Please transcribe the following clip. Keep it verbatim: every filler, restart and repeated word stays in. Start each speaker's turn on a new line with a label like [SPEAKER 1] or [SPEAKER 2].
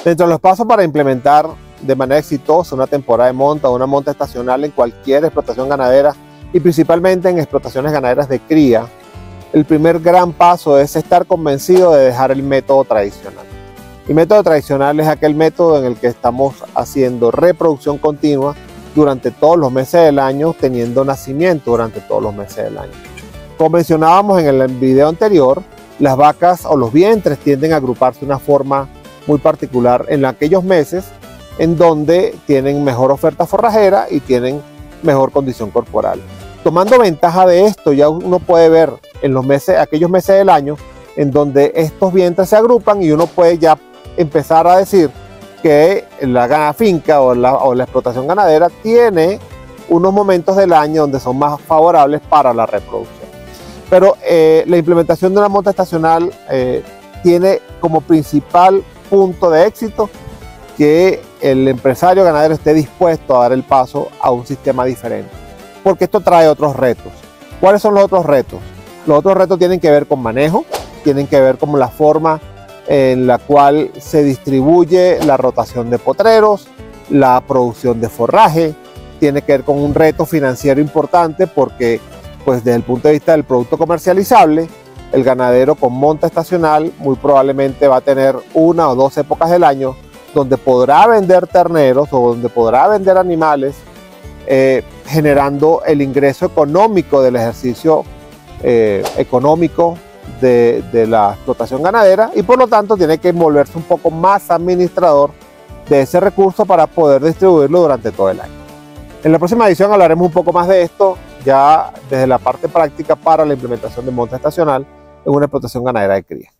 [SPEAKER 1] Dentro de los pasos para implementar de manera exitosa una temporada de monta o una monta estacional en cualquier explotación ganadera y principalmente en explotaciones ganaderas de cría, el primer gran paso es estar convencido de dejar el método tradicional. El método tradicional es aquel método en el que estamos haciendo reproducción continua durante todos los meses del año, teniendo nacimiento durante todos los meses del año. Como mencionábamos en el video anterior, las vacas o los vientres tienden a agruparse de una forma muy particular en aquellos meses en donde tienen mejor oferta forrajera y tienen mejor condición corporal. Tomando ventaja de esto, ya uno puede ver en los meses, aquellos meses del año en donde estos vientres se agrupan y uno puede ya empezar a decir que la finca o la, o la explotación ganadera tiene unos momentos del año donde son más favorables para la reproducción. Pero eh, la implementación de una monta estacional eh, tiene como principal punto de éxito que el empresario ganadero esté dispuesto a dar el paso a un sistema diferente, porque esto trae otros retos. ¿Cuáles son los otros retos? Los otros retos tienen que ver con manejo, tienen que ver con la forma en la cual se distribuye la rotación de potreros, la producción de forraje, tiene que ver con un reto financiero importante porque pues desde el punto de vista del producto comercializable, el ganadero con monta estacional muy probablemente va a tener una o dos épocas del año donde podrá vender terneros o donde podrá vender animales, eh, generando el ingreso económico del ejercicio eh, económico de, de la explotación ganadera y por lo tanto tiene que volverse un poco más administrador de ese recurso para poder distribuirlo durante todo el año. En la próxima edición hablaremos un poco más de esto, ya desde la parte práctica para la implementación de monta estacional en una explotación ganadera de cría.